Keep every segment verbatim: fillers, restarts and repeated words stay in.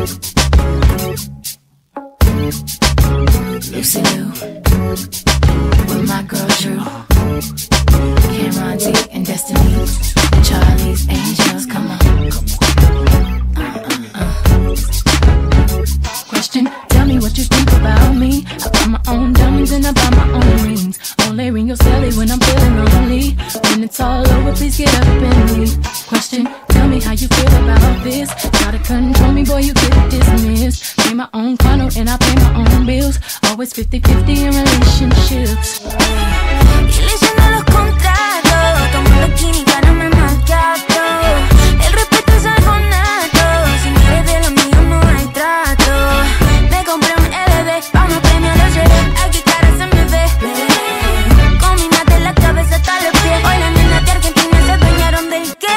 Lucy Liu with my girl Drew, Cameron D and Destiny, and Charlie's Angels. Come on. Uh, uh, uh. Question, tell me what you think about me. I buy my own diamonds and I buy my own rings. Only ring your celly when I'm feeling lonely. When it's all over, please get up and leave. Question, tell me how you feel about this. Try to control me, boy, you get dismissed. Pay my own condo and I pay my own bills. Always fifty fifty in relationships. Y leyendo los contratos, tomando química, no me maltrato. El respeto es algo nato. Si no eres de lo mío, no hay trato. Me compré un L V, vamos premio lo llevé. Aquí cara se me ve. Combinate la cabeza hasta los pies. Hoy las nenas de Argentina se adueñaron del qué.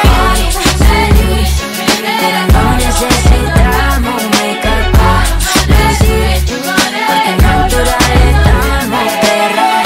Pero no necesitamos make-up. Porque natural estamos perros.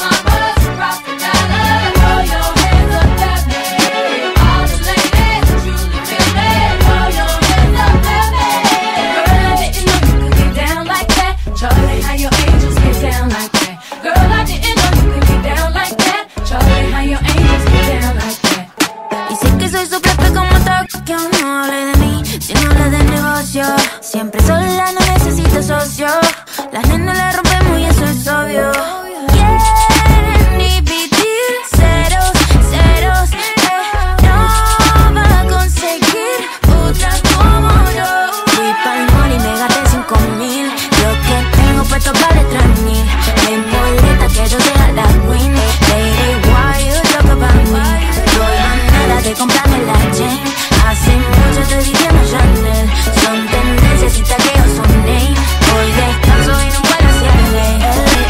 Charlie, how your angels get down like that? Girl, I didn't know you could get down like that. Charlie, how your angels get down like that. Y sé que soy su profe como Tokio. No hable de mí, si no hable de negocio. Siempre sola, no necesito socio. Las nenas la rompemos y eso es obvio. Quieren dividir ceros, ceros, eh. No va a conseguir otra como yo. Fui pa'l mall y me gasté cinco mil. Lo que tengo puesto vale tres mil. En boleta quiero ser la queen. Lady, why you talk about me? Doy manera de comprarme la chain. Hace mucho estoy diciendo Chanel. Son tendencias y taqueos son name. Hoy descanso y no puedo hacer ley.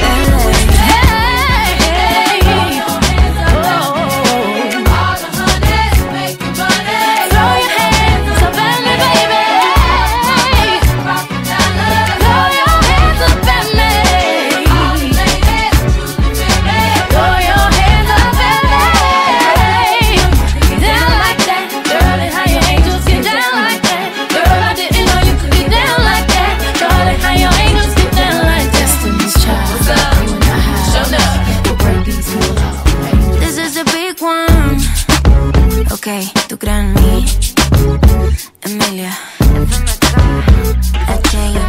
Okay, tú crees en mí, Emilia, la chain.